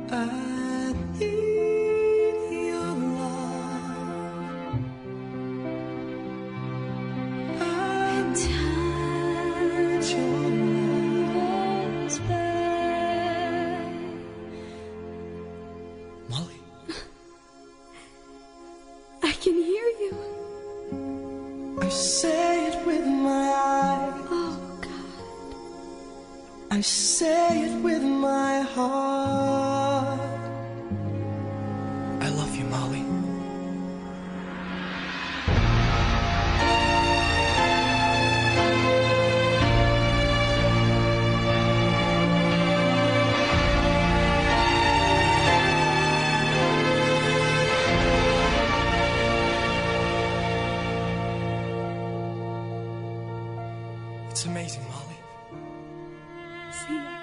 I need your love. And time goes by. Molly. I can hear you. I say it with my eyes. Oh, God. I say it with my heart. I love you, Molly. It's amazing, Molly. See ya.